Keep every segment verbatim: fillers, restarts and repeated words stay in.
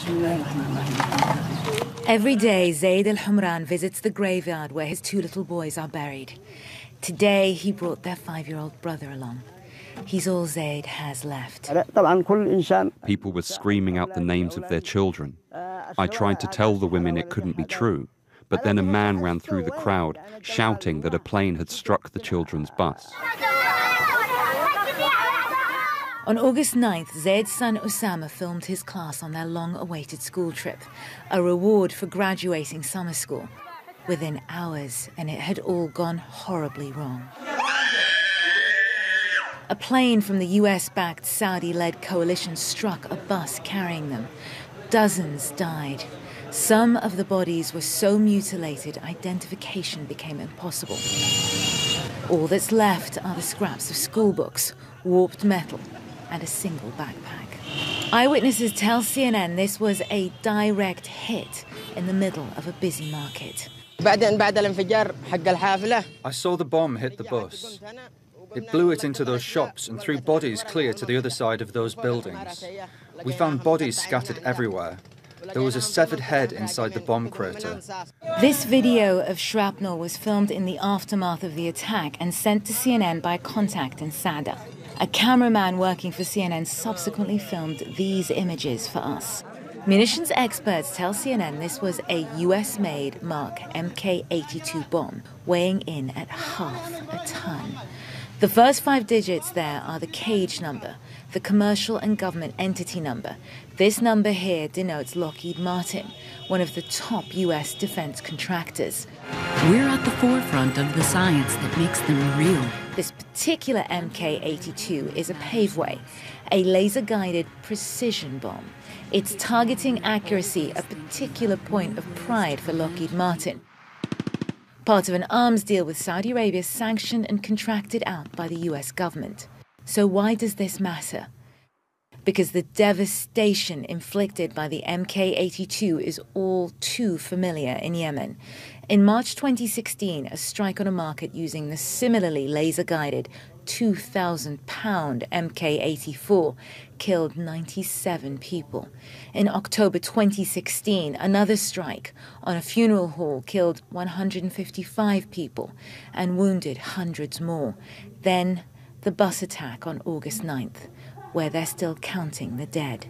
Every day, Zaid al-Humran visits the graveyard where his two little boys are buried. Today, he brought their five-year-old brother along. He's all Zaid has left. People were screaming out the names of their children. I tried to tell the women it couldn't be true, but then a man ran through the crowd, shouting that a plane had struck the children's bus. On August ninth, Zaid's son Osama filmed his class on their long-awaited school trip, a reward for graduating summer school. Within hours, and it had all gone horribly wrong. A plane from the U S-backed Saudi-led coalition struck a bus carrying them. Dozens died. Some of the bodies were so mutilated, identification became impossible. All that's left are the scraps of school books, warped metal, and a single backpack. Eyewitnesses tell C N N this was a direct hit in the middle of a busy market. I saw the bomb hit the bus. It blew it into those shops and threw bodies clear to the other side of those buildings. We found bodies scattered everywhere. There was a severed head inside the bomb crater. This video of shrapnel was filmed in the aftermath of the attack and sent to C N N by a contact in Sada. A cameraman working for C N N subsequently filmed these images for us. Munitions experts tell C N N this was a U S-made Mark M K eighty-two bomb, weighing in at half a ton. The first five digits there are the cage number, the commercial and government entity number. This number here denotes Lockheed Martin, one of the top U S defense contractors. We're at the forefront of the science that makes them real. This particular M K eighty-two is a paveway, a laser-guided precision bomb. Its targeting accuracy a particular point of pride for Lockheed Martin. Part of an arms deal with Saudi Arabia sanctioned and contracted out by the U S government. So why does this matter? Because the devastation inflicted by the M K eighty-two is all too familiar in Yemen. In March twenty sixteen, a strike on a market using the similarly laser-guided two thousand pound M K eighty-four killed ninety-seven people. In October twenty sixteen, another strike on a funeral hall killed one hundred fifty-five people and wounded hundreds more. Then the bus attack on August ninth, where they're still counting the dead.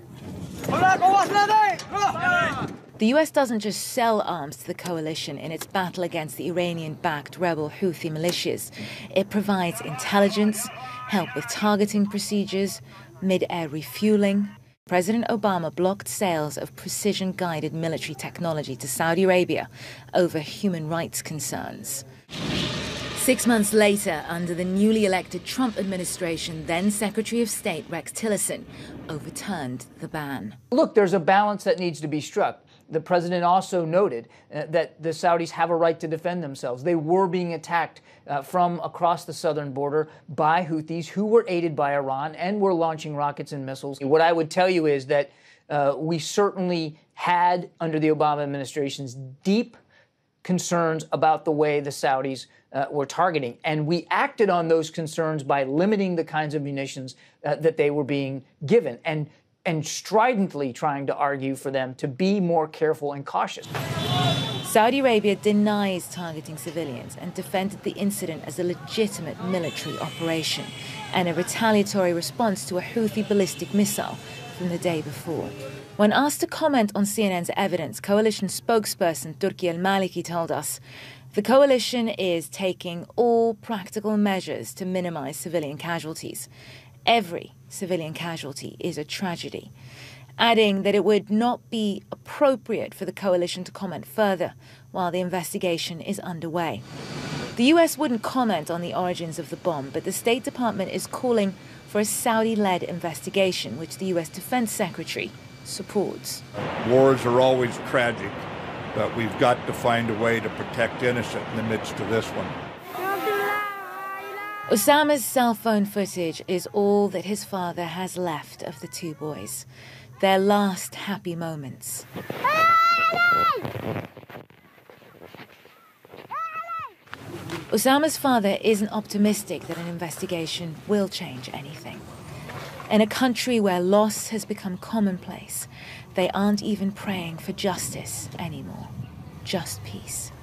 The U S doesn't just sell arms to the coalition in its battle against the Iranian-backed rebel Houthi militias. It provides intelligence, help with targeting procedures, mid-air refueling. President Obama blocked sales of precision-guided military technology to Saudi Arabia over human rights concerns. Six months later, under the newly elected Trump administration, then Secretary of State Rex Tillerson overturned the ban. Look, there's a balance that needs to be struck. The president also noted uh, that the Saudis have a right to defend themselves. They were being attacked uh, from across the southern border by Houthis who were aided by Iran and were launching rockets and missiles. What I would tell you is that uh, we certainly had, under the Obama administration's, deep concerns about the way the Saudis uh, were targeting. And we acted on those concerns by limiting the kinds of munitions uh, that they were being given and, and stridently trying to argue for them to be more careful and cautious. Saudi Arabia denies targeting civilians and defended the incident as a legitimate military operation and a retaliatory response to a Houthi ballistic missile from the day before. When asked to comment on C N N's evidence, coalition spokesperson Turki al-Maliki told us, the coalition is taking all practical measures to minimize civilian casualties. Every civilian casualty is a tragedy, adding that it would not be appropriate for the coalition to comment further while the investigation is underway. The U S wouldn't comment on the origins of the bomb, but the State Department is calling for a Saudi-led investigation, which the U S Defense Secretary supports. Wars are always tragic, but we've got to find a way to protect innocent in the midst of this one. Osama's cell phone footage is all that his father has left of the two boys, their last happy moments. Osama's father isn't optimistic that an investigation will change anything. In a country where loss has become commonplace, they aren't even praying for justice anymore, just peace.